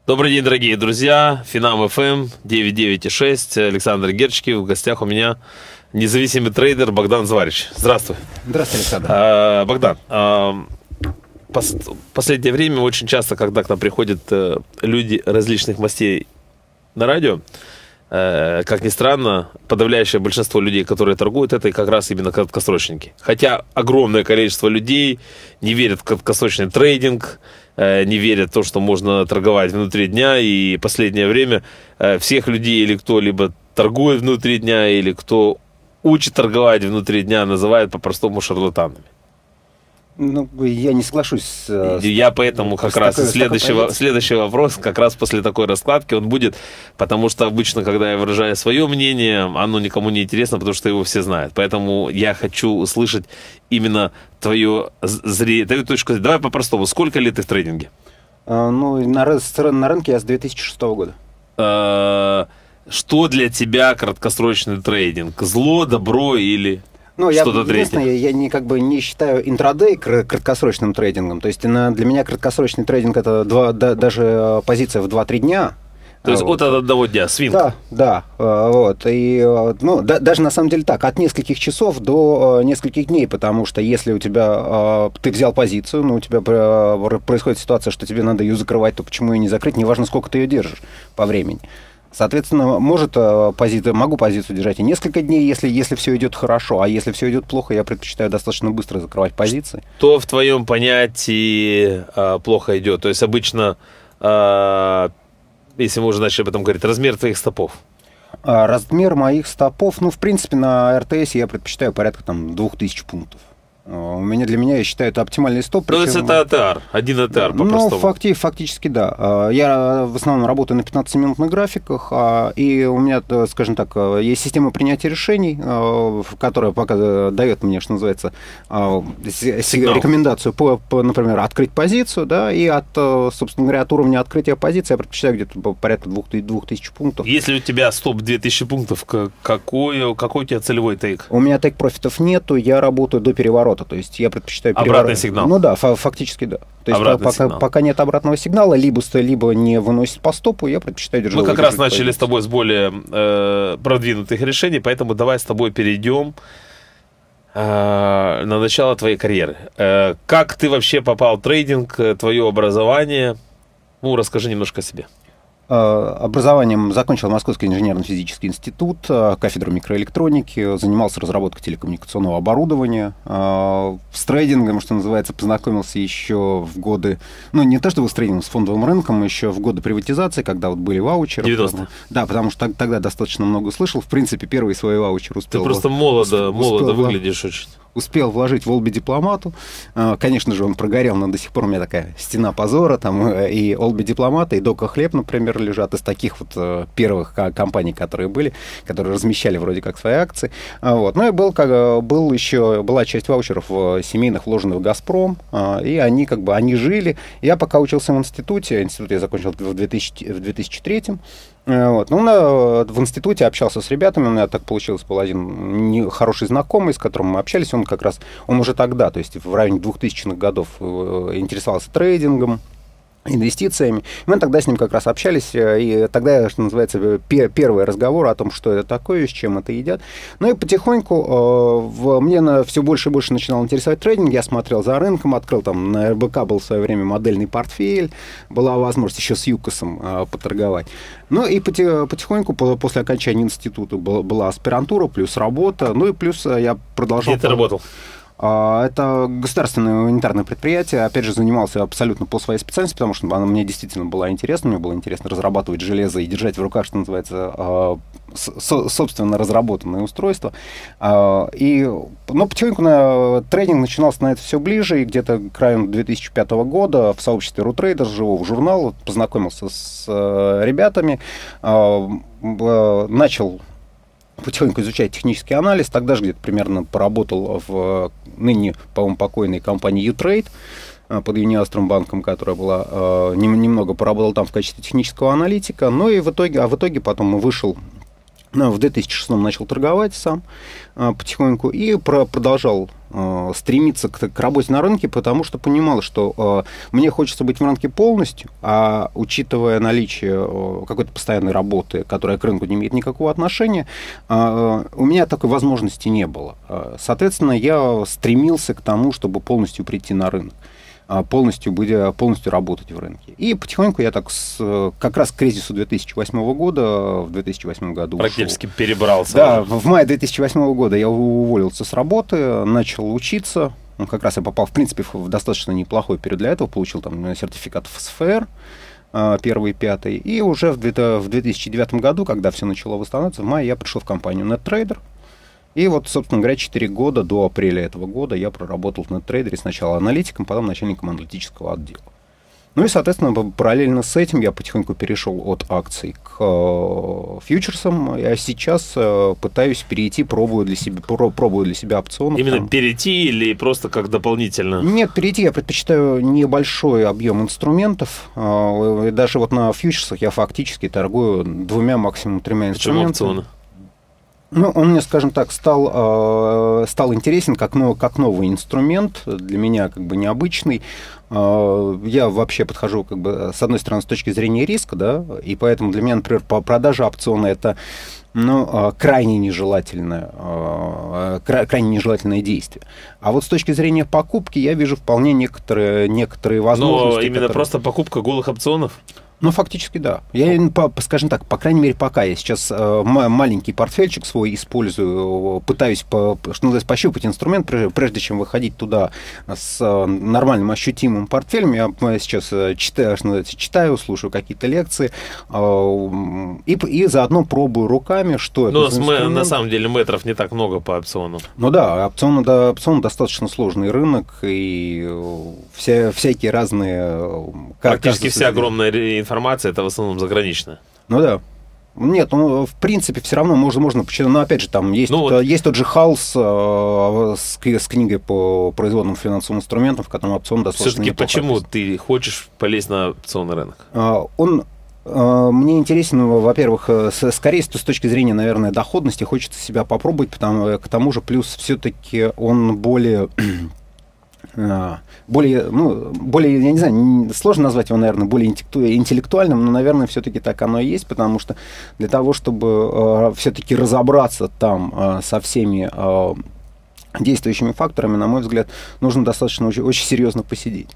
Добрый день, дорогие друзья. Финам ФМ 99,6. Александр Герчиков. В гостях у меня независимый трейдер Богдан Зварич. Здравствуй. Здравствуй, Александр. Богдан, в последнее время очень часто, когда к нам приходят люди различных мастей на радио, как ни странно, подавляющее большинство людей, которые торгуют, это как раз именно краткосрочники. Хотя огромное количество людей не верят в краткосрочный трейдинг, не верят в то, что можно торговать внутри дня. И в последнее время всех людей, или кто либо торгует внутри дня, или кто учит торговать внутри дня, называют по-простому шарлатанами. Ну, я не соглашусь с... Я поэтому как раз следующий вопрос, как раз после такой раскладки он будет, потому что обычно, когда я выражаю свое мнение, оно никому не интересно, потому что его все знают. Поэтому я хочу услышать именно твою точку зрения. Давай по-простому. Сколько лет ты в трейдинге? Ну, на рынке я с 2006 года. Что для тебя краткосрочный трейдинг? Зло, добро или... Ну, я не считаю интрадей краткосрочным трейдингом. То есть для меня краткосрочный трейдинг это даже позиция в 2-3 дня. То есть от одного дня, свинг. Да. Вот. И, даже на самом деле так, от нескольких часов до нескольких дней, потому что если у тебя ты взял позицию, но у тебя происходит ситуация, что тебе надо ее закрывать, то почему ее не закрыть, неважно, сколько ты ее держишь по времени. Соответственно, могу позицию держать и несколько дней, если все идет хорошо, а если все идет плохо, я предпочитаю достаточно быстро закрывать позиции. Что в твоем понятии плохо идет? То есть обычно, если мы уже начали об этом говорить, размер твоих стопов? Размер моих стопов, в принципе, на РТС я предпочитаю порядка 2000 пунктов. Для меня, я считаю, это оптимальный стоп. То есть это АТР, один АТР по-простому? Фактически, да. Я в основном работаю на 15-минутных графиках, и у меня, скажем так, есть система принятия решений, которая пока дает мне, что называется, рекомендацию, например, открыть позицию, да, и собственно говоря, от уровня открытия позиции я предпочитаю где-то порядка 2000 пунктов. Если у тебя стоп 2000 пунктов, какой у тебя целевой тейк? У меня тейк-профитов нету, я работаю до переворота. То есть я предпочитаю обратный сигнал. Ну да, фактически да. То есть пока нет обратного сигнала, либо не выносит по стопу, я предпочитаю держать. Мы как раз начали с тобой с более продвинутых решений, поэтому давай с тобой перейдем на начало твоей карьеры. Как ты вообще попал в трейдинг, твое образование? Расскажи немножко о себе. Образованием закончил Московский инженерно-физический институт, кафедру микроэлектроники, занимался разработкой телекоммуникационного оборудования. С трейдингом, что называется, познакомился еще в годы, не то чтобы с трейдингом, с фондовым рынком, еще в годы приватизации, когда были ваучеры. 90-е. Да, потому что тогда достаточно много слышал. В принципе, первый свой ваучер успел... Ты просто молодо выглядишь очень. Успел вложить в Олби Дипломату. Конечно же, он прогорел, но до сих пор у меня такая стена позора. И Олби Дипломата, и Дока Хлеб, например, лежат из таких первых компаний, которые размещали вроде как свои акции. Ну и была часть ваучеров семейных, вложенных в «Газпром», и они жили. Я пока учился в институте я закончил в 2003. В институте общался с ребятами, у меня так получилось, был один хороший знакомый, с которым мы общались, он уже тогда, то есть в районе 2000-х годов интересовался трейдингом, инвестициями. Мы тогда с ним как раз общались, и тогда, что называется, первый разговор о том, что это такое, с чем это едят. Ну и потихоньку мне все больше и больше начинал интересовать трейдинг. Я смотрел за рынком, открыл на РБК был в свое время модельный портфель, была возможность еще с ЮКОСом поторговать. Ну и потихоньку после окончания института была аспирантура, плюс работа, ну и плюс я продолжал... Где ты работал? Это государственное унитарное предприятие. Опять же, занимался абсолютно по своей специальности, потому что она мне действительно была интересна. Мне было интересно разрабатывать железо и держать в руках, что называется, собственно разработанное устройство. Но потихоньку трейдинг начинал становиться все ближе. И где-то к краю 2005 года в сообществе RuTrader, живого журнала, познакомился с ребятами, начал потихоньку изучать технический анализ. Тогда же где-то примерно поработал в ныне, по-моему, покойной компании U-Trade под Юниастром банком, которая была, немного поработал там в качестве технического аналитика. Ну и в итоге потом вышел, в 2006 начал торговать сам потихоньку и продолжал стремиться к работе на рынке, потому что понимал, что мне хочется быть в рынке полностью, а учитывая наличие какой-то постоянной работы, которая к рынку не имеет никакого отношения, у меня такой возможности не было. Соответственно, я стремился к тому, чтобы полностью прийти на рынок, полностью работать в рынке. И потихоньку я так как раз к кризису 2008 года, в 2008 году практически ушел. Перебрался. Да, в мае 2008 года я уволился с работы, начал учиться. Как раз я попал, в принципе, в достаточно неплохой период для этого, получил там сертификат в СФР, первый и пятый. И уже в 2009 году, когда все начало восстанавливаться, в мае я пришел в компанию NetTrader. И вот, собственно говоря, 4 года до апреля этого года я проработал в NetTrader сначала аналитиком, потом начальником аналитического отдела. Ну и, соответственно, параллельно с этим я потихоньку перешел от акций к фьючерсам. Я сейчас пытаюсь перейти, пробую для себя опционы. Именно перейти или просто как дополнительно? Нет, перейти я предпочитаю небольшой объем инструментов. Даже вот на фьючерсах я фактически торгую 2, максимум 3 инструментами. Почему опционы? Ну, он мне, скажем так, стал интересен как новый инструмент, для меня как бы необычный. Я вообще подхожу, как бы, с одной стороны, с точки зрения риска, да, и поэтому для меня, например, продажа опциона – это крайне нежелательное действие. А вот с точки зрения покупки я вижу вполне некоторые возможности. Но именно просто покупка голых опционов? Ну, фактически, да. Я, скажем так, по крайней мере, пока я сейчас маленький портфельчик свой использую, пытаюсь, что называется, пощупать инструмент, прежде чем выходить туда с нормальным ощутимым портфелем. Я сейчас читаю, слушаю какие-то лекции и заодно пробую руками, что это за инструмент. На самом деле метров не так много по опционам. Ну да, опцион достаточно сложный рынок, и всякие разные... Практически вся огромная информация, это в основном заграничная. Ну да. Нет, ну, в принципе, все равно можно почитать. Но, опять же, там есть, есть тот же Халс с книгой по производным финансовым инструментам, в котором опцион достаточно все-таки почему ты хочешь полезть на опционный рынок? Мне интересен, во-первых, скорее с точки зрения, наверное, доходности, хочется себя попробовать, к тому же, плюс все-таки он более, я не знаю, сложно назвать его, наверное, более интеллектуальным, но, наверное, все-таки так оно и есть, потому что для того, чтобы все-таки разобраться там со всеми действующими факторами, на мой взгляд, нужно достаточно очень серьезно посидеть.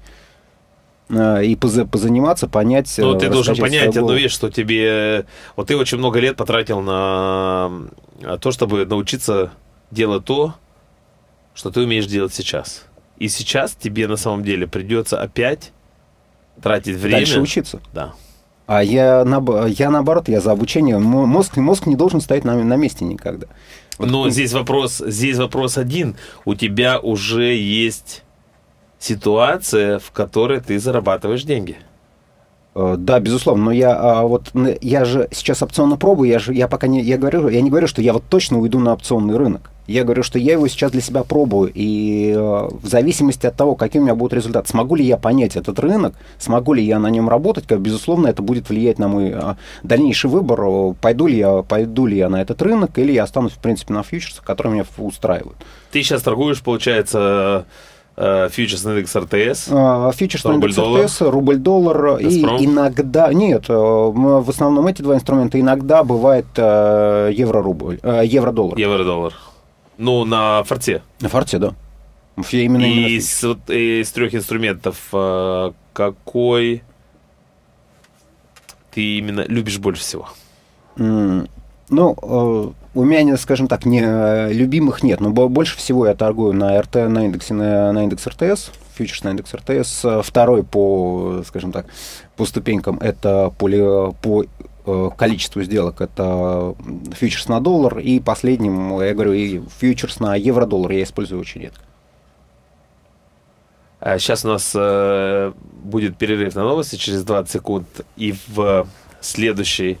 И позаниматься, понять... Ну, ты должен понять одну вещь, что тебе... Вот ты очень много лет потратил на то, чтобы научиться делать то, что ты умеешь делать сейчас. И сейчас тебе на самом деле придется опять тратить время... Дальше учиться. Да. А я наоборот, я за обучение. Мозг не должен стоять на месте никогда. Но здесь вопрос один. У тебя уже есть... ситуация, в которой ты зарабатываешь деньги. Да, безусловно, но я же сейчас опционно пробую, я не говорю, что я вот точно уйду на опционный рынок. Я говорю, что я его сейчас для себя пробую, и в зависимости от того, каким у меня будет результат, смогу ли я понять этот рынок, смогу ли я на нем работать, безусловно, это будет влиять на мой дальнейший выбор, пойду ли я на этот рынок, или я останусь, в принципе, на фьючерсах, которые меня устраивают. Ты сейчас торгуешь, получается... фьючерс на индекс РТС, фьючерс на индекс РТС, рубль-доллар, и иногда, нет, в основном эти два инструмента, иногда бывает евро-рубль, евро-доллар. Евро-доллар. Ну, на форте. На форте, да. Из 3 инструментов какой ты именно любишь больше всего? У меня, скажем так, любимых нет, но больше всего я торгую на индекс РТС, фьючерс на индекс РТС. Второй по ступенькам это по количеству сделок, это фьючерс на доллар, и последним, я говорю, и фьючерс на евро-доллар я использую очень редко. Сейчас у нас будет перерыв на новости через 20 секунд, и в следующей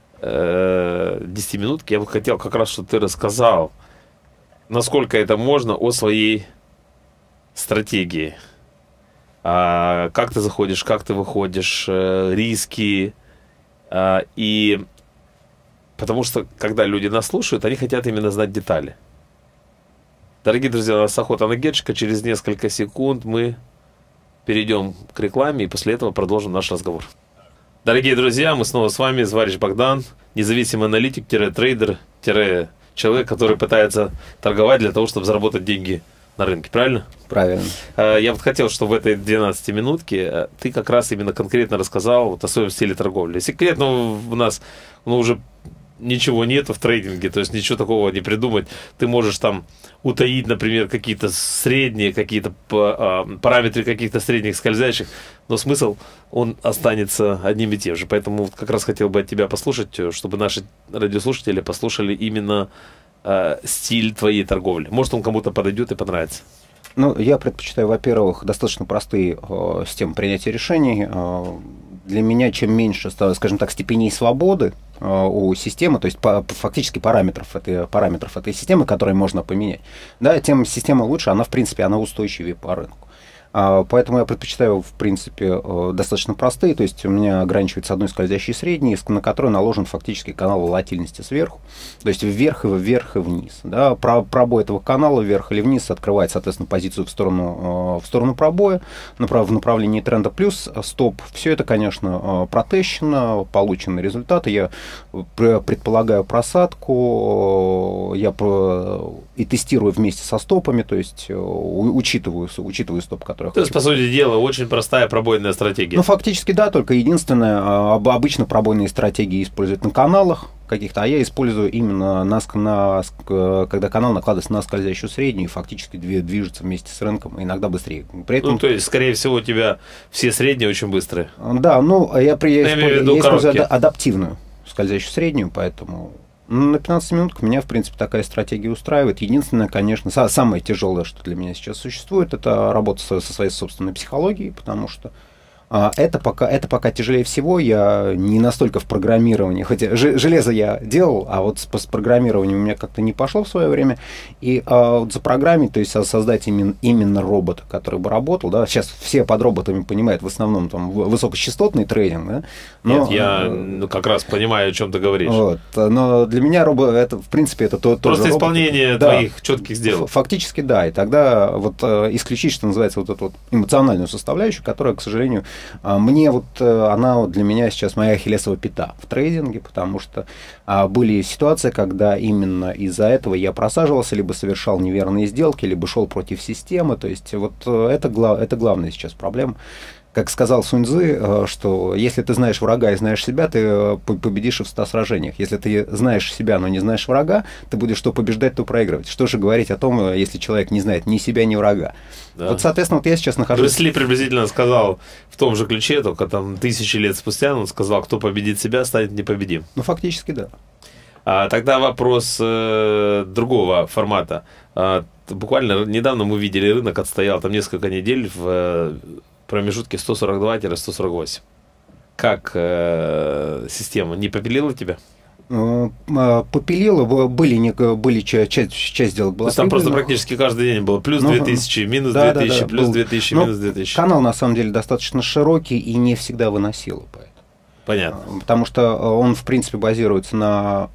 10 минутки я бы хотел как раз, чтобы ты рассказал, насколько это можно, о своей стратегии. Как ты заходишь, как ты выходишь, риски. И потому что, когда люди нас слушают, они хотят именно знать детали. Дорогие друзья, у нас охота на Гетчика. Через несколько секунд мы перейдем к рекламе и после этого продолжим наш разговор. Дорогие друзья, мы снова с вами, Зварич Богдан, независимый аналитик-трейдер, человек, который пытается торговать для того, чтобы заработать деньги на рынке, правильно? Правильно. Я вот хотел, чтобы в этой 12-минутке ты как раз именно конкретно рассказал вот о своем стиле торговли. Секретно у нас уже ничего нету в трейдинге, то есть ничего такого не придумать. Ты можешь там утаить, например, какие-то средние, какие-то параметры каких-то средних скользящих, но смысл, он останется одним и тем же. Поэтому как раз хотел бы от тебя послушать, чтобы наши радиослушатели послушали именно стиль твоей торговли. Может, он кому-то подойдет и понравится. Ну, я предпочитаю, во-первых, достаточно простые системы принятия решений. Для меня чем меньше, скажем так, степеней свободы у системы, то есть фактически параметров этой системы, которые можно поменять, да, тем система лучше, она в принципе она устойчивее по рынку. Поэтому я предпочитаю, в принципе, достаточно простые, то есть у меня ограничивается одной скользящей средней, на которой наложен фактически канал волатильности сверху, то есть вверх и вниз. Да. Пробой этого канала вверх или вниз открывает, соответственно, позицию в сторону пробоя, в направлении тренда плюс стоп. Все это, конечно, протещено, получены результаты. Я предполагаю просадку, я и тестирую вместе со стопами, то есть учитываю стоп, который то есть, по сути дела, очень простая пробойная стратегия. Ну, фактически, да, только единственное, обычно пробойные стратегии используют на каналах каких-то, а я использую именно когда канал накладывается на скользящую среднюю и фактически движется вместе с рынком, иногда быстрее. При этом... Ну, то есть, скорее всего, у тебя все средние очень быстрые. Да, ну, я использую адаптивную скользящую среднюю, поэтому... На 15 минут меня, в принципе, такая стратегия устраивает. Единственное, конечно, самое тяжелое, что для меня сейчас существует, это работа со своей собственной психологией, потому что это пока тяжелее всего. Я не настолько в программировании, хотя железо я делал, а вот с программированием у меня как-то не пошло в свое время. И вот за программой, то есть создать именно робота, который бы работал, да, сейчас все под роботами понимают в основном там высокочастотный трейдинг, да. Но, нет, я как раз понимаю, о чем ты говоришь. Вот, но для меня робот, это, в принципе, это тоже просто исполнение твоих четких сделок. Фактически, да. И тогда вот исключить, что называется, вот эту вот эмоциональную составляющую, которая, к сожалению, мне она для меня сейчас моя ахиллесова пята в трейдинге, потому что были ситуации, когда именно из-за этого я просаживался, либо совершал неверные сделки, либо шел против системы. То есть вот это главная сейчас проблема. Как сказал Сунь Цзы, что если ты знаешь врага и знаешь себя, ты победишь и в 100 сражениях. Если ты знаешь себя, но не знаешь врага, ты будешь то побеждать, то проигрывать. Что же говорить о том, если человек не знает ни себя, ни врага. Да. Вот, соответственно, вот я сейчас нахожусь... Брюс Ли приблизительно сказал в том же ключе, только там 1000 лет спустя, он сказал, кто победит себя, станет непобедим. Ну, фактически, да. Тогда вопрос другого формата. Буквально недавно мы видели, рынок отстоял там несколько недель в промежутке 142-148. Как система не попилила тебя? Попилила, были часть сделок была. То есть там просто практически каждый день было плюс 2000, минус 2000, плюс 2000, минус 2000. Канал на самом деле достаточно широкий и не всегда выносил, поэтому. Понятно. Потому что он, в принципе, базируется на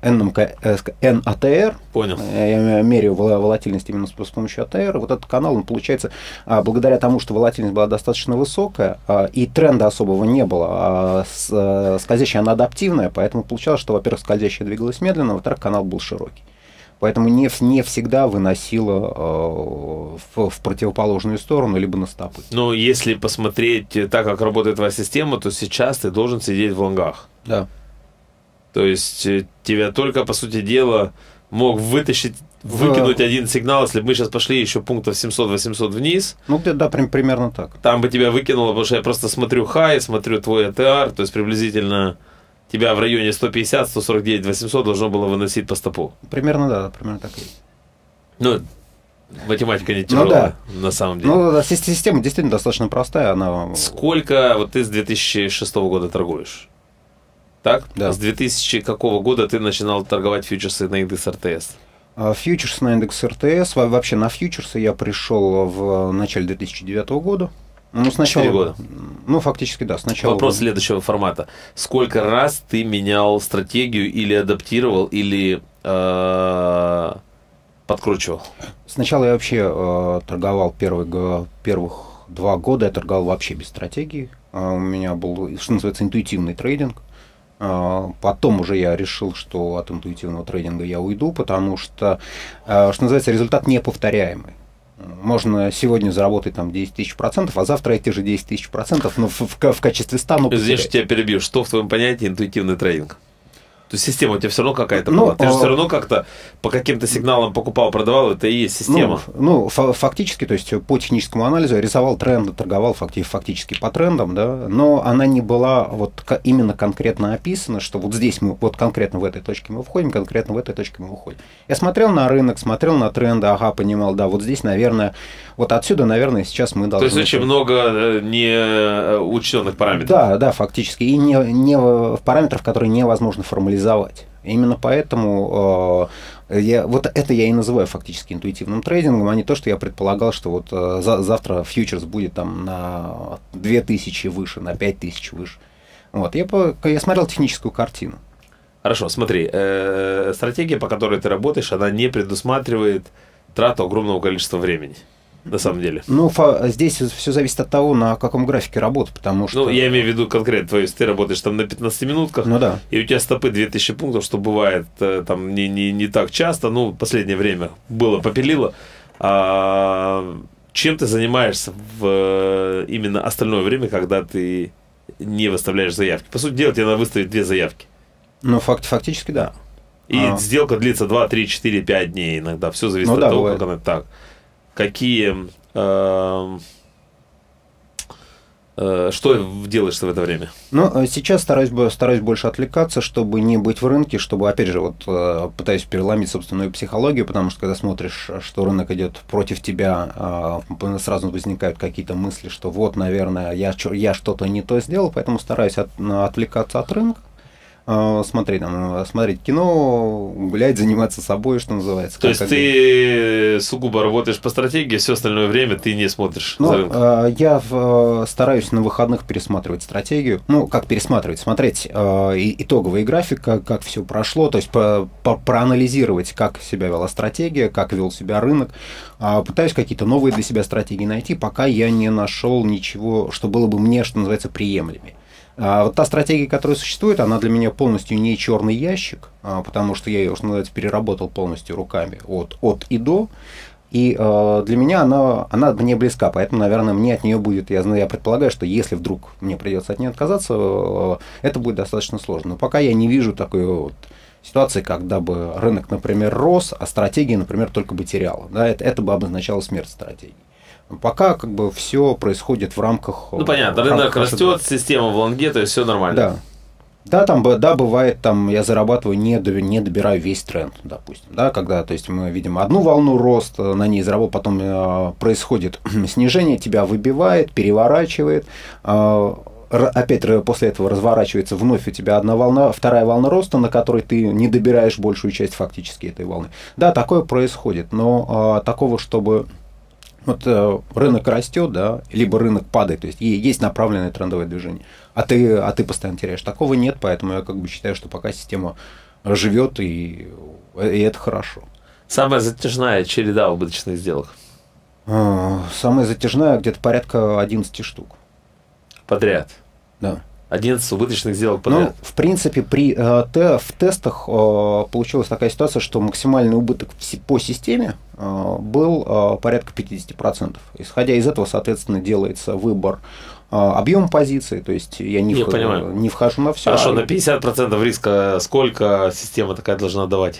NATR. Понял. Я меряю волатильность именно с помощью ATR. Вот этот канал, он получается, благодаря тому, что волатильность была достаточно высокая, и тренда особого не было, скользящая она адаптивная, поэтому получалось, что, во-первых, скользящая двигалась медленно, во-вторых, канал был широкий. Поэтому не всегда выносила в противоположную сторону, либо на стопы. Но если посмотреть так, как работает твоя система, то сейчас ты должен сидеть в лонгах. Да. То есть тебя только, по сути дела, мог выкинуть один сигнал, если бы мы сейчас пошли еще пунктов 700-800 вниз. Ну, да, примерно так. Там бы тебя выкинуло, потому что я просто смотрю хай, смотрю твой ATR, то есть приблизительно... Тебя в районе 150, 149, 800 должно было выносить по стопу. Примерно, да, примерно так и есть. Ну, математика не тяжелая, на самом деле. Ну, да, система действительно достаточно простая. Она... Сколько, вот ты с 2006 года торгуешь? Так? Да. С 2000 какого года ты начинал торговать фьючерсы на индекс РТС? Фьючерсы на индекс РТС, вообще на фьючерсы я пришел в начале 2009 года. Ну, сначала 4 года. Ну, фактически, да. Сначала вопрос следующего формата. Сколько раз ты менял стратегию или адаптировал, или подкручивал? Сначала я вообще торговал первых 2 года, я торговал вообще без стратегии. У меня был, что называется, интуитивный трейдинг. Потом уже я решил, что от интуитивного трейдинга я уйду, потому что, что называется, результат неповторяемый. Можно сегодня заработать там 10 тысяч процентов, а завтра эти же 10 тысяч процентов, но в качестве 100, но Извини, что тебя перебью. Что в твоем понятии интуитивный трейдинг? То есть система у тебя все равно какая-то была. Ты же все равно как-то по каким-то сигналам покупал, продавал, это и есть система. Фактически, то есть по техническому анализу я рисовал тренды, торговал фактически по трендам, да, но она не была вот именно конкретно описана, что вот здесь мы, вот конкретно в этой точке мы входим, конкретно в этой точке мы выходим. Я смотрел на рынок, смотрел на тренды, понимал, да, вот здесь, наверное, вот отсюда, наверное, сейчас мы должны... То есть очень много неучтенных параметров. Да, фактически, и не параметров, которые невозможно формализовать. Именно поэтому вот это я и называю фактически интуитивным трейдингом, а не то, что я предполагал, что вот завтра фьючерс будет там на 2000 выше, на 5000 выше. Вот. Я смотрел техническую картину. Хорошо, смотри, стратегия, по которой ты работаешь, она не предусматривает трату огромного количества времени. На самом деле. Здесь все зависит от того, на каком графике работы, потому что... я имею в виду конкретно, то есть ты работаешь там на 15 минутках, и у тебя стопы 2000 пунктов, что бывает там не так часто, в последнее время было, попилило. Чем ты занимаешься в именно остальное время, когда ты не выставляешь заявки? По сути дела, тебе надо выставить 2 заявки. Фактически, да. И сделка длится 2, 3, 4, 5 дней иногда, все зависит от того, как она так. Какие... что делаешь ты в это время? Сейчас стараюсь больше отвлекаться, чтобы не быть в рынке, чтобы, опять же, пытаюсь переломить собственную психологию, потому что, когда смотришь, что рынок идет против тебя, сразу возникают какие-то мысли, что вот, наверное, я что-то не то сделал, поэтому стараюсь отвлекаться от рынка. Смотреть кино, гулять, заниматься собой, что называется. То есть ты сугубо работаешь по стратегии, все остальное время ты не смотришь за рынком? Я стараюсь на выходных пересматривать стратегию. Как пересматривать? Смотреть итоговый график, как все прошло, то есть проанализировать, как себя вела стратегия, как вел себя рынок. Пытаюсь какие-то новые для себя стратегии найти, пока я не нашел ничего, что было бы мне, что называется, приемлемее. Вот та стратегия, которая существует, она для меня полностью не черный ящик, потому что я ее, что называется, переработал полностью руками от и до. И для меня она мне близка, поэтому, наверное, мне от нее будет, я предполагаю, что если вдруг мне придется от нее отказаться, это будет достаточно сложно. Но пока я не вижу такой ситуации, когда бы рынок, например, рос, а стратегия, например, только бы теряла. Да, это бы обозначало смерть стратегии. Пока все происходит в рамках... понятно, рынок растет, система в лонге, то есть все нормально. Да, бывает, я зарабатываю, не добираю весь тренд, допустим. Да, когда, то есть мы видим одну волну роста, на ней заработал, потом происходит снижение, тебя выбивает, переворачивает. Опять после этого разворачивается вновь у тебя вторая волна роста, на которой ты не добираешь большую часть фактически этой волны. Да, такое происходит, но такого, чтобы... рынок растет, да, либо рынок падает, то есть есть направленное трендовое движение, а ты постоянно теряешь. Такого нет, поэтому я считаю, что пока система живет, и это хорошо. Самая затяжная череда убыточных сделок? Самая затяжная где-то порядка 11 штук. Подряд? Да. 11 убыточных сделок подряд? В принципе, в тестах получилась такая ситуация, что максимальный убыток по системе был порядка 50%. Исходя из этого, соответственно, делается выбор объема позиции, то есть я не вхожу на все. Хорошо, на 50% риска сколько система такая должна давать?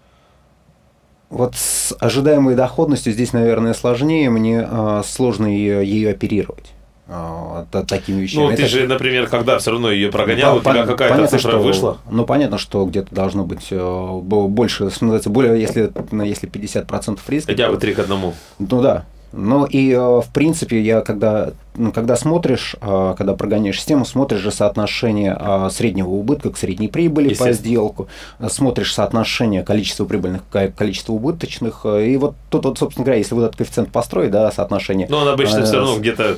Вот с ожидаемой доходностью здесь, наверное, сложнее, мне сложно ее оперировать. Такими вещами. Ты же, например, когда все равно ее прогонял, у тебя какая-то цифра вышла? Понятно, что где-то должно быть больше, что называется, если 50% риска. Хотя бы 3:1. Да. В принципе, я когда смотришь, когда прогоняешь систему, смотришь же соотношение среднего убытка к средней прибыли по сделку, смотришь соотношение количества прибыльных к количеству убыточных, и тут, собственно говоря, если этот коэффициент построить, да, соотношение... Он обычно все равно где-то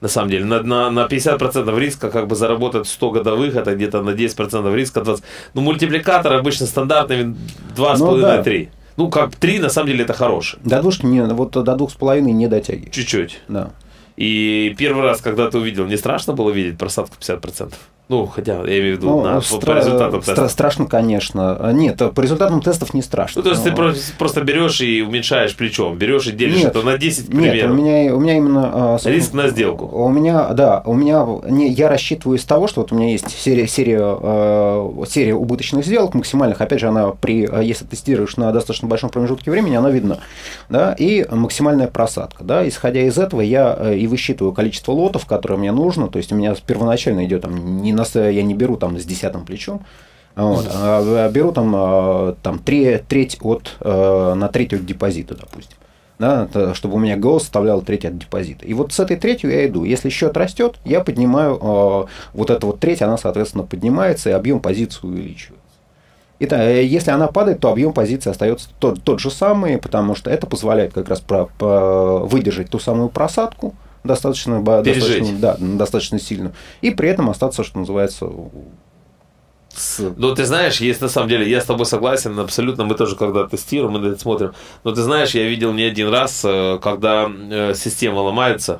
На самом деле, на 50% риска как бы заработать 100 годовых, это где-то на 10% риска 20. Ну, мультипликатор обычно стандартный 2,5-3. Ну, как 3, на самом деле, это хороший. До 2, вот до 2,5 не дотягивает. Чуть-чуть. Да. И первый раз, когда ты увидел, не страшно было видеть просадку 50%? Ну, хотя, я имею в виду, по результатам тестов. Страшно, конечно. Нет, по результатам тестов не страшно. Ну, то есть ты просто берешь и уменьшаешь плечом, берешь и делишь это на 10, к примеру. Нет, у меня именно... Риск на сделку. У меня, я рассчитываю из того, что вот у меня есть серия убыточных сделок максимальных, опять же, она если тестируешь на достаточно большом промежутке времени, она видна, да, и максимальная просадка, да, исходя из этого я и высчитываю количество лотов, которые мне нужно, то есть у меня первоначально идет там, я не беру там с 10-м плечом, вот, а беру там треть на треть от депозита, допустим. Да, чтобы у меня ГО составлял треть от депозита. И вот с этой третью я иду. Если счет растет, я поднимаю вот эту вот треть, она, соответственно, поднимается, и объем позиции увеличивается. Итак, если она падает, то объем позиции остается тот же самый, потому что это позволяет как раз выдержать ту самую просадку, достаточно сильно, и при этом остаться, что называется... Ну, ты знаешь, есть на самом деле, я с тобой согласен, абсолютно, мы тоже когда тестируем, мы на это смотрим, но ты знаешь, я видел не один раз, когда система ломается,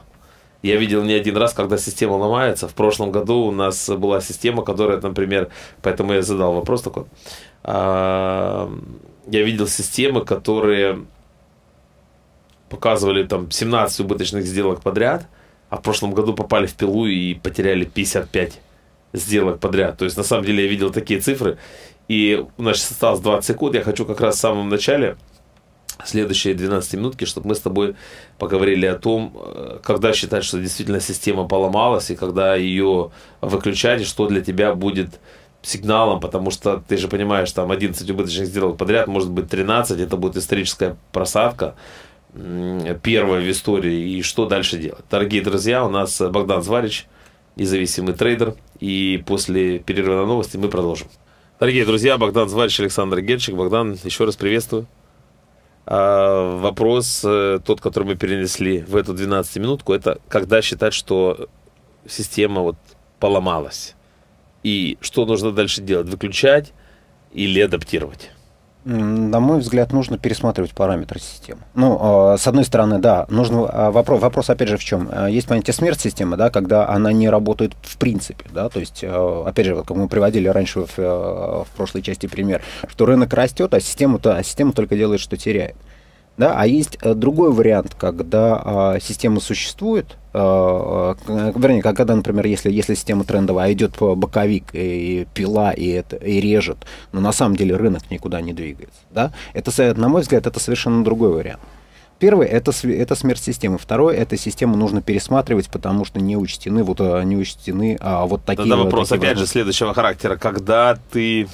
в прошлом году у нас была система, которая, например, поэтому я задал вопрос такой, я видел системы, которые показывали там 17 убыточных сделок подряд, а в прошлом году попали в пилу и потеряли 55 сделок подряд. То есть, на самом деле, я видел такие цифры. И у нас сейчас осталось 20 секунд. Я хочу как раз в самом начале, следующие 12 минутки, чтобы мы с тобой поговорили о том, когда считать, что действительно система поломалась, и когда ее выключать, и что для тебя будет сигналом, потому что ты же понимаешь, там 11 убыточных сделок подряд, может быть 13, это будет историческая просадка, первая в истории, и что дальше делать. Дорогие друзья, у нас Богдан Зварич, независимый трейдер, и после перерыва на новости мы продолжим. Дорогие друзья, Богдан Зварич, Александр Герчик. Богдан, еще раз приветствую. Вопрос, тот, который мы перенесли в эту 12-минутку, это когда считать, что система вот поломалась, и что нужно дальше делать, выключать или адаптировать? На мой взгляд, нужно пересматривать параметры системы. Ну, с одной стороны, да, нужно вопрос опять же в чем? Есть понятие смерть системы, да, когда она не работает в принципе, да, то есть, опять же, как мы приводили раньше в прошлой части пример, что рынок растет, а система только делает, что теряет. Да, а есть другой вариант, когда система существует, вернее, когда, например, если система трендовая, а идет по боковик и пила и режет, но на самом деле рынок никуда не двигается. Да? Это, на мой взгляд, это совершенно другой вариант. Первый это смерть системы. Второй это систему нужно пересматривать, потому что не учтены вот такие. Тогда вопрос опять же следующего характера. Когда ты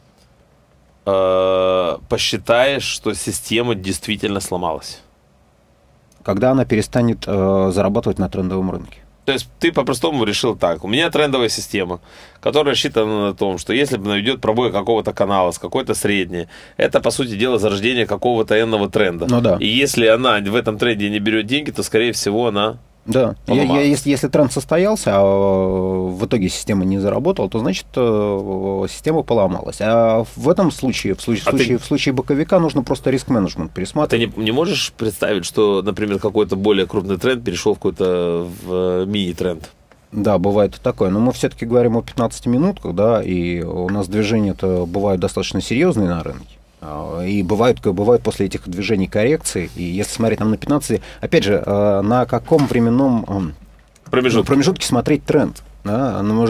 посчитаешь, что система действительно сломалась? Когда она перестанет зарабатывать на трендовом рынке. То есть ты по-простому решил так. У меня трендовая система, которая рассчитана на том, что если наведет пробой какого-то канала с какой-то средней, это, по сути дела, зарождение какого-то энного тренда. Ну, да. И если она в этом тренде не берет деньги, то, скорее всего, она... Да, если тренд состоялся, а в итоге система не заработала, то значит система поломалась. А в этом случае, в случае боковика, нужно просто риск-менеджмент пересматривать. Ты не можешь представить, что, например, какой-то более крупный тренд перешел в какой-то мини-тренд? Да, бывает такое. Но мы все-таки говорим о 15 минутках, да, и у нас движения-то бывают достаточно серьезные на рынке. И бывают после этих движений коррекции. И если смотреть там на 15, опять же, на каком временном промежутке смотреть тренд. Да? На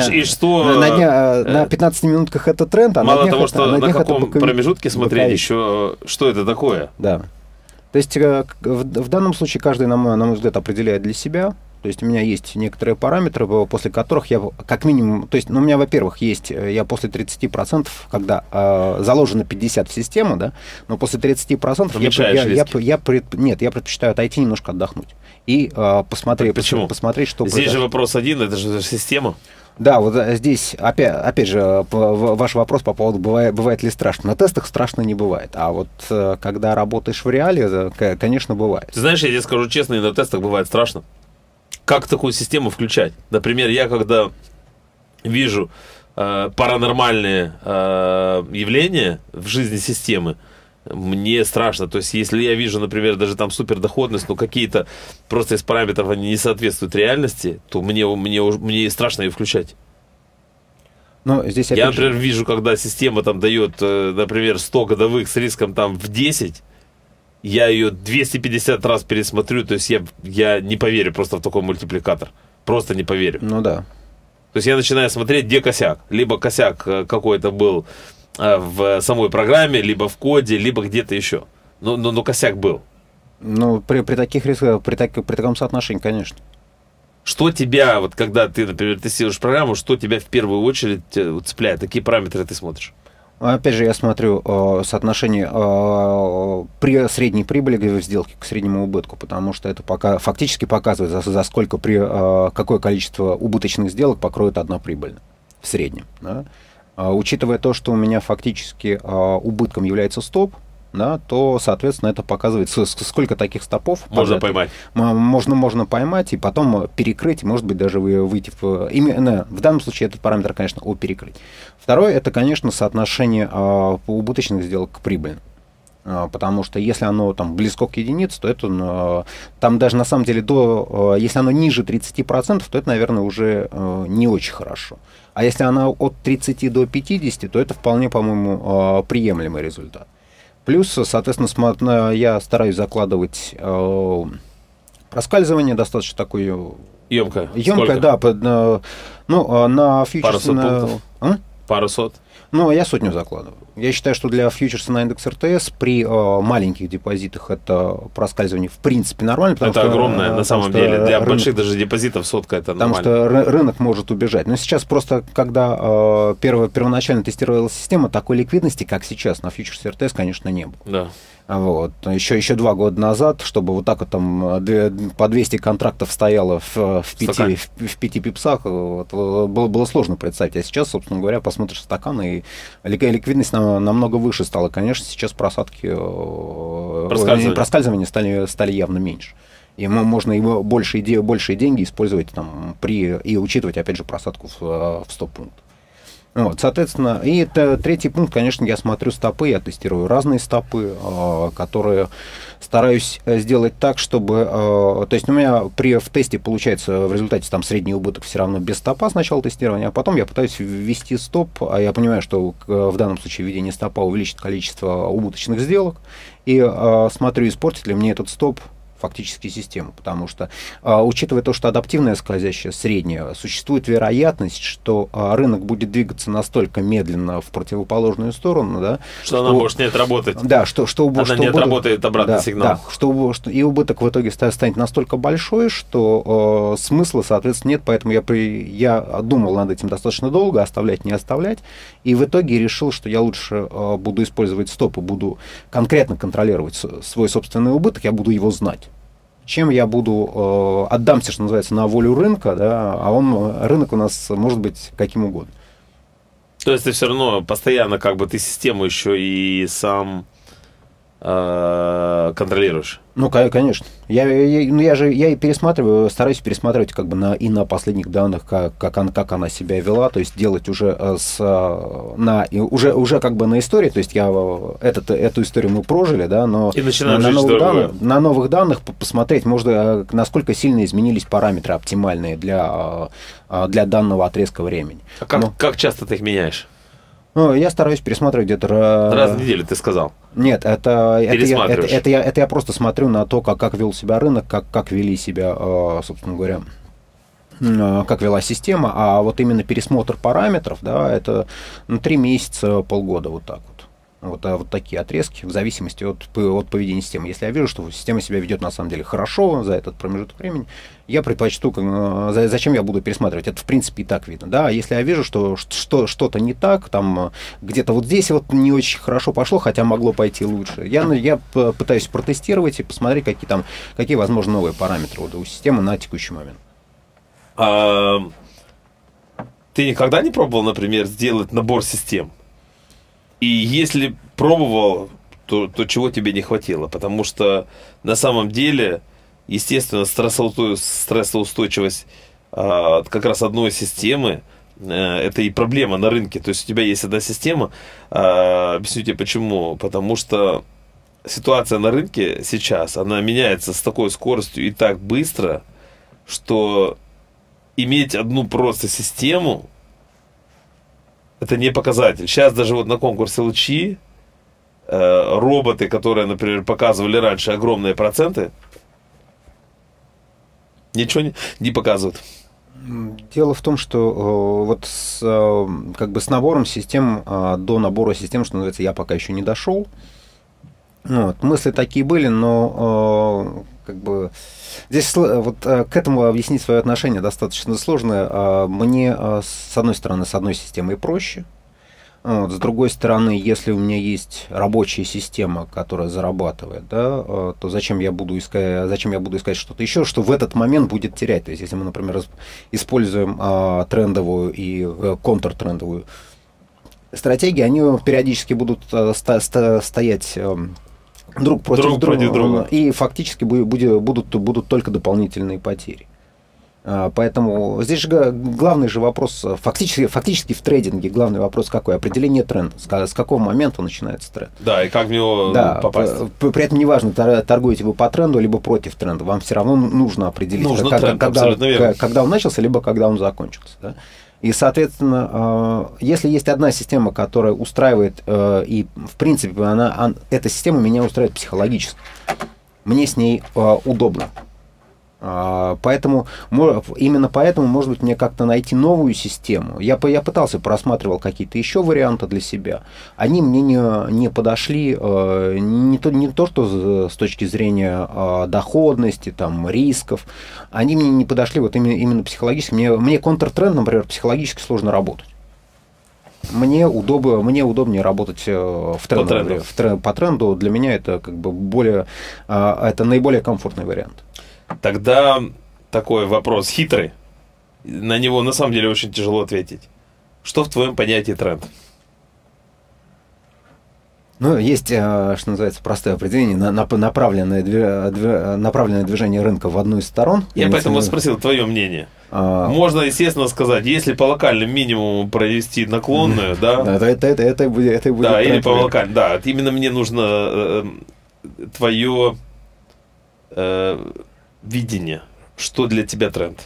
15 минутках это тренд, а мало того, что на каком промежутке смотреть, еще что это такое? Да. То есть в данном случае каждый, на мой взгляд, определяет для себя. То есть у меня есть некоторые параметры, после которых я как минимум... То есть, у меня, во-первых, есть... Я после 30%, когда заложено 50 в систему, да, но после 30% я предпочитаю отойти немножко отдохнуть. И посмотреть, что... Здесь же вопрос один, это же система. Да, вот здесь, опять же, ваш вопрос по поводу, бывает ли страшно. На тестах страшно не бывает, а вот когда работаешь в реале, конечно, бывает. Ты знаешь, я тебе скажу честно, и на тестах бывает страшно. как такую систему включать? Например, я когда вижу паранормальные явления в жизни системы, мне страшно. То есть, если я вижу, например, даже там супердоходность, но какие-то просто из параметров они не соответствуют реальности, то мне страшно ее включать. Но здесь я, например, вижу, когда система там дает, например, 100 годовых с риском там в 10, я ее 250 раз пересмотрю, то есть я не поверю просто в такой мультипликатор. Просто не поверю. Ну да. То есть я начинаю смотреть, где косяк. Либо косяк какой-то был в самой программе, либо в коде, либо где-то еще. Но косяк был. Ну, при таких рисках, при таком соотношении, конечно. Что тебя, вот когда ты, например, тестируешь программу, что тебя в первую очередь цепляет? Какие параметры ты смотришь? Опять же, я смотрю соотношение при средней прибыли в сделке к среднему убытку, потому что это фактически показывает, за сколько какое количество убыточных сделок покроет одна прибыль в среднем. Да? Учитывая то, что у меня фактически убытком является стоп, да, то, соответственно, это показывает, сколько таких стопов можно поймать. Можно поймать и потом перекрыть, может быть, даже выйти именно в данном случае этот параметр, конечно, перекрыть. Второе, это, конечно, соотношение убыточных сделок к прибыльным. Потому что если оно там близко к единице, то это там даже на самом деле если оно ниже 30%, то это, наверное, уже не очень хорошо. А если оно от 30 до 50, то это вполне, по-моему, приемлемый результат. Плюс, соответственно, я стараюсь закладывать проскальзывание достаточно такое емкое. Емкое, да. На фьючерсы... Пару сот? Ну, я сотню закладываю. Я считаю, что для фьючерса на индекс РТС при маленьких депозитах это проскальзывание в принципе нормально. Это огромное, на самом деле. Для больших даже депозитов сотка это нормально. Потому что рынок может убежать. Но сейчас просто, когда первоначально тестировалась система, такой ликвидности, как сейчас на фьючерсе РТС, конечно, не было. Да. Вот. Еще 2 года назад, чтобы вот так вот там по 200 контрактов стояло в 5 пипсах, вот, было сложно представить. А сейчас, собственно говоря, посмотришь стакан, и ликвидность намного выше стала. Конечно, сейчас проскальзывания стали явно меньше. И можно и большие деньги использовать там, и учитывать, опять же, просадку в стоп-пункт. Вот, соответственно, и третий пункт, конечно, я смотрю стопы, я тестирую разные стопы, которые стараюсь сделать так, чтобы... То есть у меня в тесте получается в результате там средний убыток все равно без стопа с начала тестирования, а потом я пытаюсь ввести стоп, а я понимаю, что в данном случае введение стопа увеличит количество убыточных сделок, и смотрю, испортит ли мне этот стоп фактически систему, потому что, учитывая то, что адаптивная скользящая средняя, существует вероятность, что рынок будет двигаться настолько медленно в противоположную сторону, да, что она может не отработать. Да, она не отработает обратный сигнал. Да, что и убыток в итоге станет настолько большой, что смысла, соответственно, нет, поэтому я думал над этим достаточно долго, оставлять, не оставлять, и в итоге решил, что я лучше буду использовать стоп и буду конкретно контролировать свой собственный убыток, я буду его знать. Чем я буду отдамся, что называется, на волю рынка, да, а рынок у нас может быть каким угодно. То есть ты все равно постоянно как бы ты систему еще и сам контролируешь? Ну, конечно. Я и пересматриваю, стараюсь пересматривать как бы на последних данных, как она себя вела, то есть делать уже уже как бы на истории, то есть эту историю мы прожили, да, но на новых данных посмотреть, может, насколько сильно изменились параметры оптимальные для данного отрезка времени. А как часто ты их меняешь? Ну, я стараюсь пересматривать где-то... Раз в неделю, ты сказал. Нет, это я просто смотрю на то, как вел себя рынок, как вели себя, собственно говоря, как вела система, а вот именно пересмотр параметров, да, это 3 месяца, полгода, вот так вот. Вот такие отрезки, в зависимости от поведения системы. Если я вижу, что система себя ведет на самом деле хорошо за этот промежуток времени, я предпочту, зачем я буду пересматривать. Это, в принципе, и так видно. Да? Если я вижу, что что-то не так, там где-то вот здесь вот не очень хорошо пошло, хотя могло пойти лучше, я пытаюсь протестировать и посмотреть, какие возможны новые параметры у системы на текущий момент. Ты никогда не пробовал, например, сделать набор систем? И если пробовал, то чего тебе не хватило? Потому что на самом деле естественно, стрессоустойчивость как раз одной системы, это и проблема на рынке. То есть у тебя есть одна система, объясню тебе почему. Потому что ситуация на рынке сейчас, она меняется с такой скоростью и так быстро, что иметь одну просто систему, это не показатель. Сейчас даже вот на конкурсе Лучи роботы, которые, например, показывали раньше огромные проценты, ничего не показывают. Дело в том, что вот как бы с набором систем до набора систем, что называется, я пока еще не дошел. Вот, мысли такие были, но как бы здесь вот к этому объяснить свое отношение достаточно сложно. Мне, с одной стороны, с одной системой проще. Вот, с другой стороны, если у меня есть рабочая система, которая зарабатывает, да, то зачем я буду искать что-то еще, что в этот момент будет терять. То есть, если мы, например, используем трендовую и контртрендовую стратегии, они периодически будут стоять друг против друга, и фактически будут только дополнительные потери. Поэтому здесь же главный же вопрос, фактически в трейдинге главный вопрос какой? Определение тренда. С какого момента начинается тренд. Да, и как в него попасть. При этом неважно, торгуете вы по тренду, либо против тренда. Вам все равно нужно определить, когда он начался, либо когда он закончился. Да? И, соответственно, если есть одна система, которая устраивает, и, в принципе, эта система меня устраивает психологически, мне с ней удобно. Именно поэтому, может быть, мне как-то найти новую систему. Я пытался, просматривал какие-то еще варианты для себя. Они мне не подошли не то, что с точки зрения доходности, там, рисков. Они мне не подошли вот именно психологически. Мне контртренд, например, психологически сложно работать. Мне удобнее работать по тренду. Для меня это как бы это наиболее комфортный вариант. Тогда такой вопрос хитрый. На него на самом деле очень тяжело ответить. Что в твоем понятии тренд? Ну, есть, что называется, простое определение, направленное движение рынка в одну из сторон. Я поэтому спросил твое мнение. Можно, естественно, сказать, если по локальному минимуму провести наклонную, да? Это будет. Да, или по локальному. Да, именно мне нужно твое видение. Что для тебя тренд?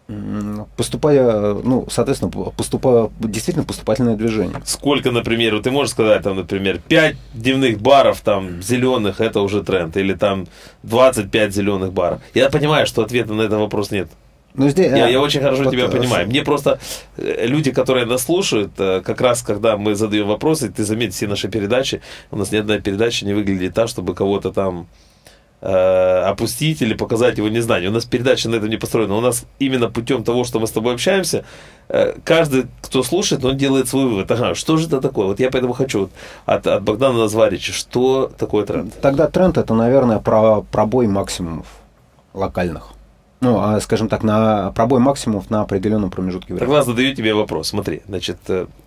Действительно поступательное движение. Сколько, например, ты можешь сказать, там, например, 5 дневных баров там зеленых, это уже тренд, или там 25 зеленых баров. Я понимаю, что ответа на этот вопрос нет. Но здесь, я очень хорошо тебя понимаю. Мне просто люди, которые нас слушают, как раз когда мы задаем вопросы, ты заметь, все наши передачи, у нас ни одна передача не выглядит так, чтобы кого-то там опустить или показать его незнание. У нас передача на этом не построена. У нас именно путем того, что мы с тобой общаемся, каждый, кто слушает, он делает свой вывод. Ага, что же это такое? Вот я поэтому хочу от Богдана Назварича, что такое тренд? Тогда тренд это, наверное, пробой максимумов локальных. Ну, скажем так, на пробой максимумов на определенном промежутке времени. Тогда задаю тебе вопрос. Смотри, значит,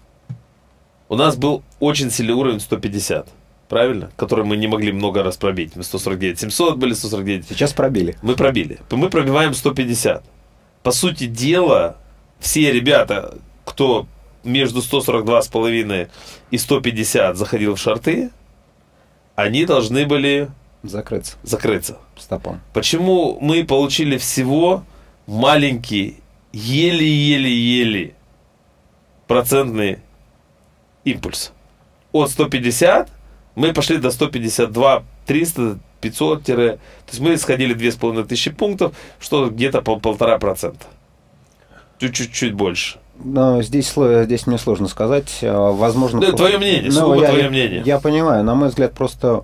у нас был очень сильный уровень 150. Правильно? Который мы не могли много раз пробить. Мы 149 700 были, 149. Сейчас пробили. Мы пробили. Мы пробиваем 150. По сути дела, все ребята, кто между 142,5 и 150 заходил в шорты, они должны были закрыться. Стопом. Почему мы получили всего маленький, еле-еле-еле процентный импульс? От 150 мы пошли до 152, 300, 500, то есть мы сходили 2500 пунктов, что где-то 1,5%. Чуть-чуть больше. Но здесь мне сложно сказать. Возможно, да, твое мнение, твое мнение. Я понимаю, на мой взгляд, просто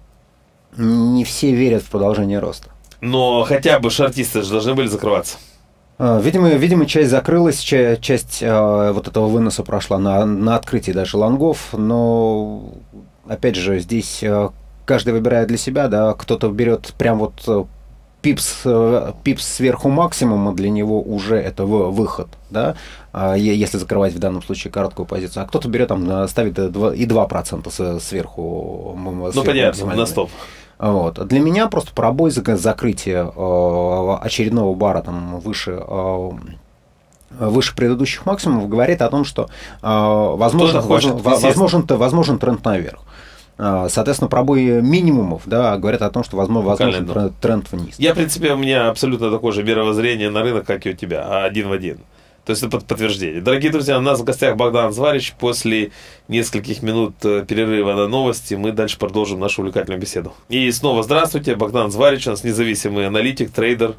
не все верят в продолжение роста. Но хотя бы шортисты же должны были закрываться. Видимо, часть закрылась, часть вот этого выноса прошла на открытии даже лонгов, но опять же, здесь каждый выбирает для себя, да, кто-то берет прям вот пипс сверху максимума, для него уже это выход, да, если закрывать в данном случае короткую позицию, а кто-то берет, там, ставит и 2% сверху. Ну, понятно, на стоп. Вот. Для меня просто пробой закрытия очередного бара там, выше предыдущих максимумов говорит о том, что возможен тренд наверх. Соответственно, пробой минимумов, да, говорят о том, что возможен тренд вниз. Я, в принципе, у меня абсолютно такое же мировоззрение на рынок, как и у тебя, один в один. То есть это подтверждение. Дорогие друзья, у нас в гостях Богдан Зварич. После нескольких минут перерыва на новости мы дальше продолжим нашу увлекательную беседу. И снова здравствуйте, Богдан Зварич, у нас независимый аналитик, трейдер.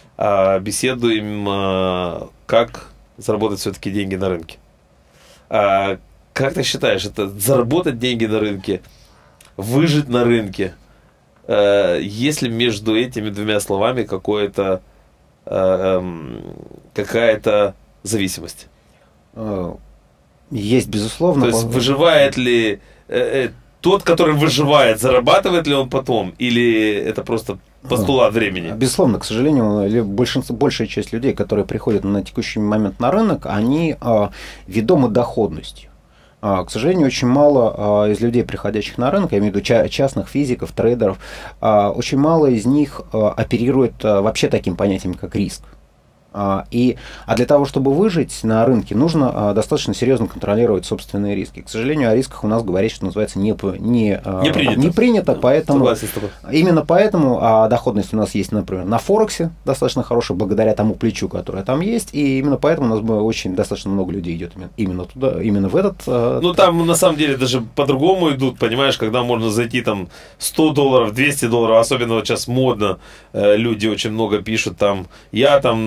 Беседуем, как заработать все-таки деньги на рынке. Как ты считаешь, это заработать деньги на рынке, выжить на рынке? Есть ли между этими двумя словами какая-то зависимость? Есть, безусловно. То есть выживает ли тот, который выживает, зарабатывает ли он потом, или это просто постулат времени? Безусловно, к сожалению, большая часть людей, которые приходят на текущий момент на рынок, они ведомы доходностью. К сожалению, очень мало из людей, приходящих на рынок, я имею в виду частных физиков, трейдеров, очень мало из них оперирует вообще таким понятием, как риск. А для того, чтобы выжить на рынке, нужно достаточно серьезно контролировать собственные риски. К сожалению, о рисках у нас говорить, что называется, не принято, поэтому именно поэтому доходность у нас есть, например, на Форексе достаточно хорошая, благодаря тому плечу, которое там есть, и именно поэтому у нас очень достаточно много людей идет именно туда, именно в этот. Ну там на самом деле даже по-другому идут, понимаешь, когда можно зайти там $100, $200, особенно вот сейчас модно, люди очень много пишут там, я там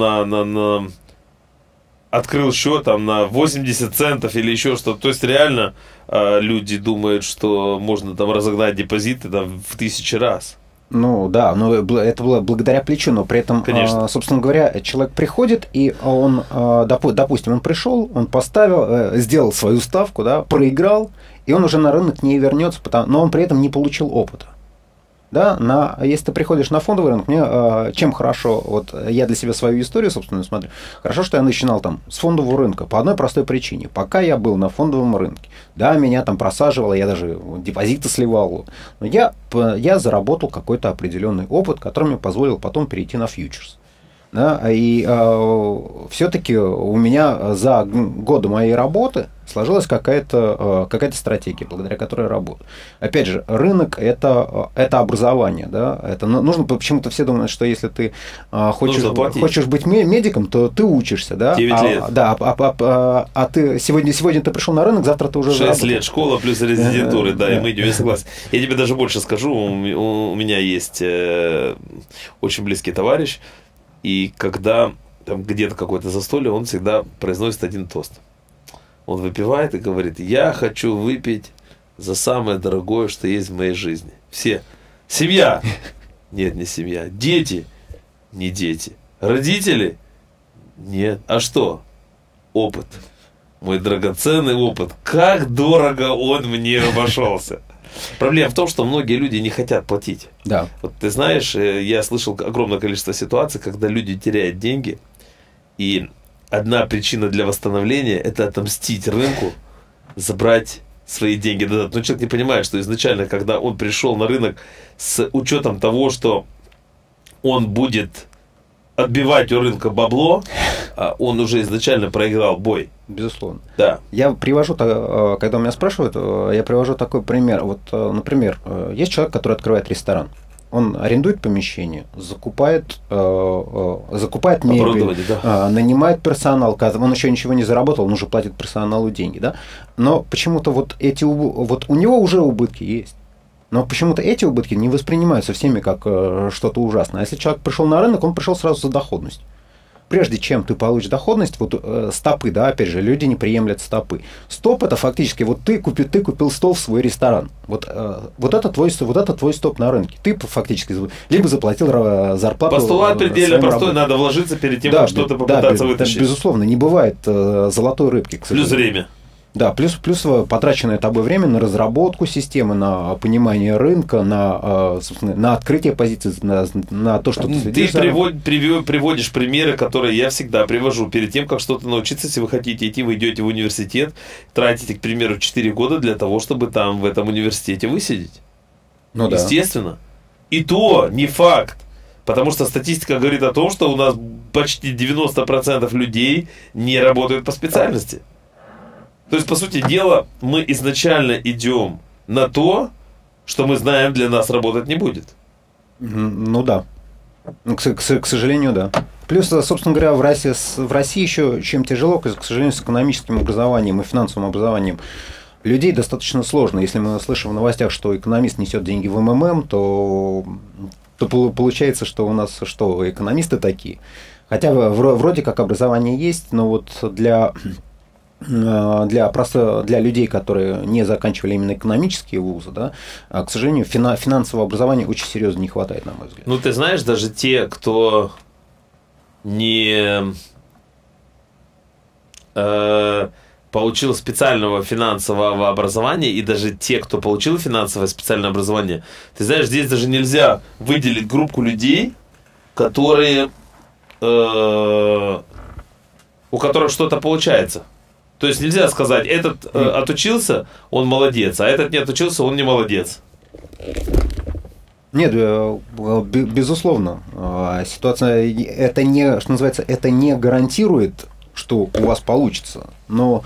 открыл счет там на 80 центов или еще что-то. То есть реально люди думают, что можно там разогнать депозиты там в 1000 раз. Ну да, но это было благодаря плечу, но при этом, собственно говоря, человек приходит, и он, допустим, он пришел, он поставил, сделал свою ставку, да, проиграл, и он уже на рынок не вернется, но он при этом не получил опыта. Да, если ты приходишь на фондовый рынок, мне чем хорошо, вот я для себя свою историю, собственно, смотрю, хорошо, что я начинал там с фондового рынка по одной простой причине. Пока я был на фондовом рынке, да, меня там просаживало, я даже депозиты сливал, но я заработал какой-то определенный опыт, который мне позволил потом перейти на фьючерс. Да, и все-таки у меня за годы моей работы сложилась какая-то стратегия, благодаря которой я работаю. Опять же, рынок это образование. Да? Это нужно, почему-то все думают, что если ты хочешь быть медиком, то ты учишься. Да? 9 лет. Ты сегодня ты пришел на рынок, завтра ты уже 6 лет школа плюс резидентура, да, и мы идем, я согласен. Я тебе даже больше скажу, у меня есть очень близкий товарищ, и когда там где-то какое-то застолье, он всегда произносит один тост. Он выпивает и говорит: я хочу выпить за самое дорогое, что есть в моей жизни. Все. Семья. Нет, не семья. Дети. Не дети. Родители. Нет. А что? Опыт. Мой драгоценный опыт. Как дорого он мне обошелся. Проблема в том, что многие люди не хотят платить. Да. Вот ты знаешь, я слышал огромное количество ситуаций, когда люди теряют деньги, и одна причина для восстановления – это отомстить рынку, забрать свои деньги назад. Но человек не понимает, что изначально, когда он пришел на рынок с учетом того, что он будет отбивать у рынка бабло, он уже изначально проиграл бой. Безусловно. Да. Я привожу, когда меня спрашивают, я привожу такой пример. Вот, например, есть человек, который открывает ресторан. Он арендует помещение, закупает мебель, да. Нанимает персонал. Он еще ничего не заработал, он уже платит персоналу деньги. Да? Но почему-то вот у него уже убытки есть. Но почему-то эти убытки не воспринимаются всеми как что-то ужасное. А если человек пришел на рынок, он пришел сразу за доходность. Прежде чем ты получишь доходность, вот стопы, да, опять же, люди не приемлят стопы. Стоп — это фактически вот ты купил стол в свой ресторан. Вот это твой стоп на рынке. Ты фактически либо заплатил зарплату. Постулат предельно простой, надо вложиться перед тем, как что-то попытаться вытащить. Безусловно, не бывает золотой рыбки. Плюс время. Да, плюс потраченное тобой время на разработку системы, на понимание рынка, собственно, на открытие позиций, на то, что ты следишь. Ты приводишь примеры, которые я всегда привожу. Перед тем, как что-то научиться, если вы хотите идти, вы идете в университет, тратите, к примеру, 4 года для того, чтобы там в этом университете высидеть. Ну, да. Естественно. И то не факт. Потому что статистика говорит о том, что у нас почти 90% людей не работают по специальности. То есть, по сути дела, мы изначально идем на то, что мы знаем, для нас работать не будет. Ну да. К сожалению, да. Плюс, собственно говоря, в России еще чем тяжело, к сожалению, с экономическим образованием и финансовым образованием людей достаточно сложно. Если мы слышим в новостях, что экономист несет деньги в МММ, то получается, что у нас что, экономисты такие. Хотя вроде как образование есть, но вот для людей, которые не заканчивали именно экономические вузы, да, к сожалению, финансового образования очень серьезно не хватает, на мой взгляд. Ну, ты знаешь, даже те, кто не получил специального финансового образования, и даже те, кто получил финансовое специальное образование, ты знаешь, здесь даже нельзя выделить группу людей, которые, у которых что-то получается. То есть нельзя сказать, этот отучился, он молодец, а этот не отучился, он не молодец. Нет, безусловно. Ситуация, это не, что называется, это не гарантирует, что у вас получится. Но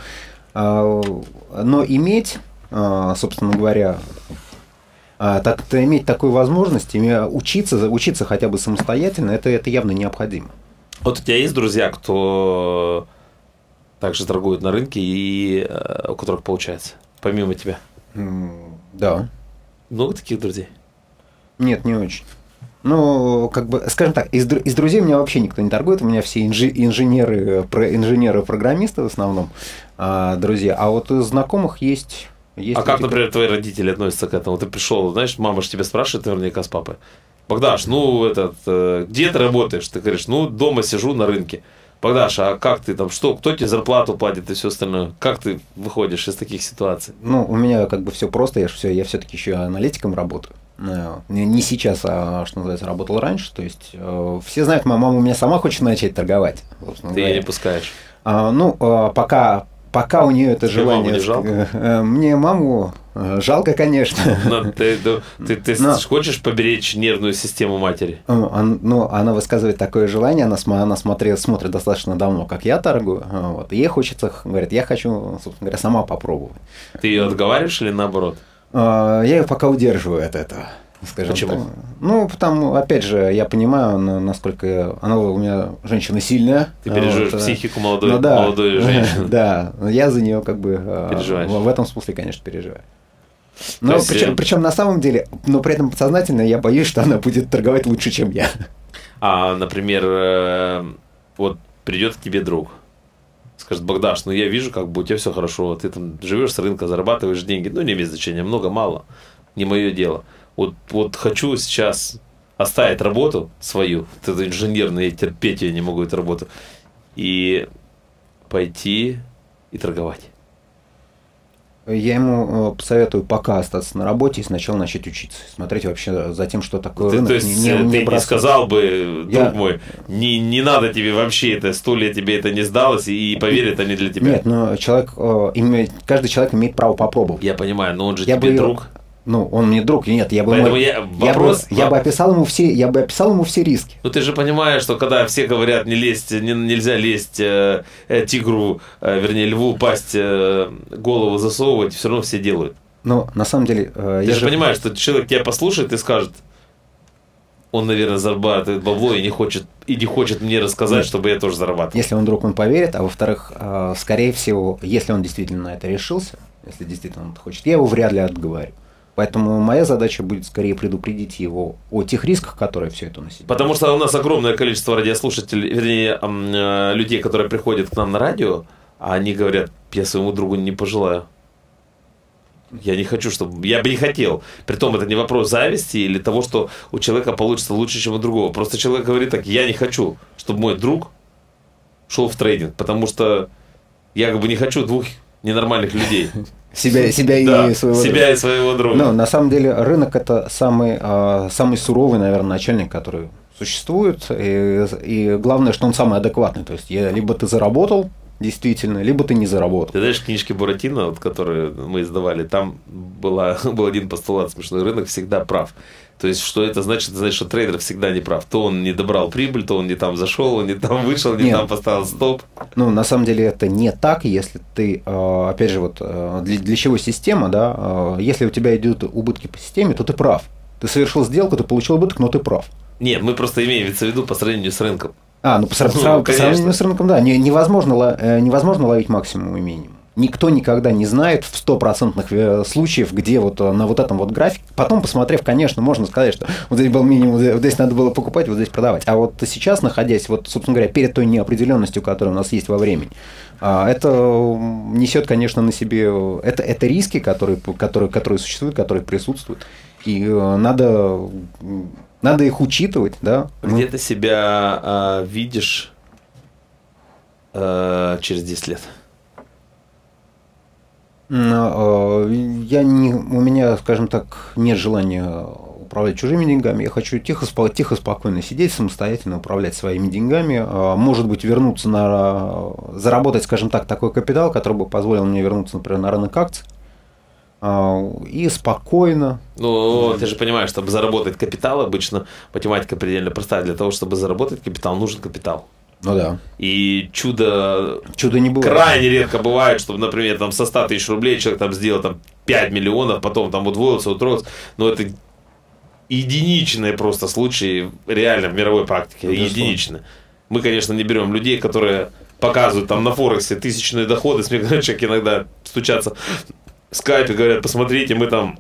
иметь, собственно говоря, иметь такую возможность, учиться хотя бы самостоятельно, это явно необходимо. Вот у тебя есть друзья, кто также торгуют на рынке и у которых получается, помимо тебя? Да. Много таких друзей? Нет, не очень. Ну, как бы, скажем так, из друзей у меня вообще никто не торгует, у меня все инженеры-программисты в основном друзья, а вот из знакомых есть а как, например, твои родители относятся к этому? Ты пришел, знаешь, мама же тебя спрашивает наверняка с папой: Богдаш, где ты работаешь? Ты говоришь, дома сижу на рынке. Богдаш, а как ты там, кто тебе зарплату платит и все остальное? Как ты выходишь из таких ситуаций? Ну, у меня как бы все просто, я все-таки еще аналитиком работаю. Не сейчас, а, что называется, работал раньше. То есть все знают, моя мама у меня сама хочет начать торговать. Ты ее не пускаешь? Пока у нее это желание. Маму не жалко? Мне маму жалко, конечно. Но ты хочешь поберечь нервную систему матери? Она высказывает такое желание, она смотрит достаточно давно, как я торгую. Вот, ей хочется, говорит, я хочу, собственно говоря, сама попробовать. Ты ее отговариваешь или наоборот? Я ее пока удерживаю от этого. Скажем. Почему? Так. Потому, опять же, я понимаю, насколько она у меня женщина сильная. Ты переживаешь психику молодой женщины. Да, я за нее как бы в этом смысле, конечно, переживаю. Но причем на самом деле, но при этом подсознательно я боюсь, что она будет торговать лучше, чем я. А, например, вот придет к тебе друг, скажет: Богдаш, я вижу, как бы у тебя все хорошо, ты там живешь с рынка, зарабатываешь деньги, не имеет значения, много, мало, не мое дело. Вот хочу сейчас оставить работу свою, эту инженерную, я терпеть ее не могу, эту работу, и пойти и торговать. Я ему посоветую пока остаться на работе и сначала начать учиться, смотреть вообще за тем, что такое рынок. То есть ты не сказал бы, друг мой, не надо тебе вообще это, 100 лет тебе это не сдалось, и поверь, это не для тебя. Нет, но каждый человек имеет право попробовать. Я понимаю, но он же тебе друг. Он мне друг, нет, я бы описал ему все риски. Ну ты же понимаешь, что когда все говорят, нельзя лезть тигру, вернее льву, пасть, голову засовывать, все равно все делают. Но на самом деле... Ты же понимаешь, что человек тебя послушает и скажет: он, наверное, зарабатывает бабло и не хочет мне рассказать, чтобы я тоже зарабатывал. Если он друг, он поверит, а во-вторых, скорее всего, если он действительно на это решился, если действительно он хочет, я его вряд ли отговорю. Поэтому моя задача будет скорее предупредить его о тех рисках, которые все это на себе. Потому что у нас огромное количество радиослушателей, вернее, людей, которые приходят к нам на радио, а они говорят: я своему другу не пожелаю. Я не хочу, чтобы... Я бы не хотел. Притом это не вопрос зависти или того, что у человека получится лучше, чем у другого. Просто человек говорит так: я не хочу, чтобы мой друг шел в трейдинг, потому что я как бы не хочу двух ненормальных людей. Себя и своего друга. Но на самом деле рынок — это самый суровый, наверное, начальник, который существует. И главное, что он самый адекватный. То есть либо ты заработал, действительно, либо ты не заработал. Ты знаешь, в книжке Буратино, вот, которые мы издавали, там был один постулат смешной: рынок всегда прав. То есть, что это значит? Это значит, что трейдер всегда не прав. То он не добрал прибыль, то он не там зашел, он не там вышел, не там поставил стоп. Ну, на самом деле это не так, если ты, опять же, вот для чего система, да, если у тебя идут убытки по системе, то ты прав. Ты совершил сделку, ты получил убыток, но ты прав. Нет, мы просто имеем в виду по сравнению с рынком. Ну, по сравнению с рынком, да, невозможно ловить максимум и минимум. Никто никогда не знает в 100% случаев, где вот на вот этом вот графике. Потом, посмотрев, конечно, можно сказать, что вот здесь был минимум, вот здесь надо было покупать, вот здесь продавать. А вот сейчас, находясь, вот, собственно говоря, перед той неопределенностью, которая у нас есть во времени, это несет, конечно, на себе... Это риски, которые существуют, которые присутствуют. И надо их учитывать, да. Где ты себя видишь через 10 лет? У меня, скажем так, нет желания управлять чужими деньгами. Я хочу тихо, спокойно сидеть, самостоятельно управлять своими деньгами. Может быть, заработать, скажем так, такой капитал, который бы позволил мне вернуться, например, на рынок акций. И спокойно. Ну, ты же понимаешь, чтобы заработать капитал, обычно математика предельно простая. Для того, чтобы заработать капитал, нужен капитал. Ну да. И чудо не бывает. Крайне редко бывает, чтобы, например, там со 100 тысяч рублей человек там сделал там 5 миллионов, потом там удвоился, утроился. Но это единичные просто случаи реально в мировой практике. Единичные. Мы, конечно, не берем людей, которые показывают там на Форексе тысячные доходы. С мне человек иногда стучатся в скайпе, говорят: посмотрите, мы там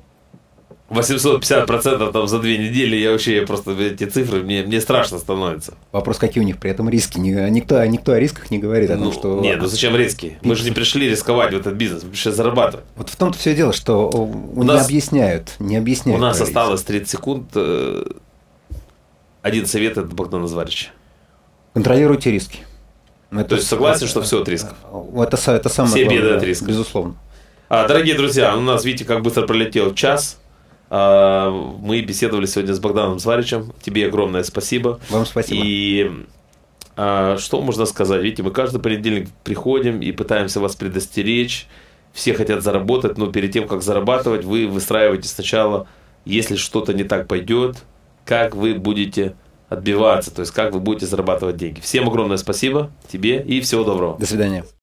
850% там за 2 недели. Я просто эти цифры, мне страшно становится. Вопрос, какие у них при этом риски. Никто о рисках не говорит. О том, что... Нет, зачем риски? Мы же не пришли рисковать в этот бизнес, мы пришли зарабатывать. Вот в том-то все дело, что не объясняют. У нас осталось 30 секунд. Один совет от Богдана Зварича. Контролируйте риски. То есть согласен, что все от рисков? Это самое все главное, беды от рисков. Безусловно. Дорогие друзья, у нас, видите, как быстро пролетел час. Мы беседовали сегодня с Богданом Зваричем. Тебе огромное спасибо. Вам спасибо. И что можно сказать? Видите, мы каждый понедельник приходим и пытаемся вас предостеречь. Все хотят заработать, но перед тем, как зарабатывать, вы выстраиваете сначала, если что-то не так пойдет, как вы будете отбиваться, то есть как вы будете зарабатывать деньги. Всем огромное спасибо тебе и всего доброго. До свидания.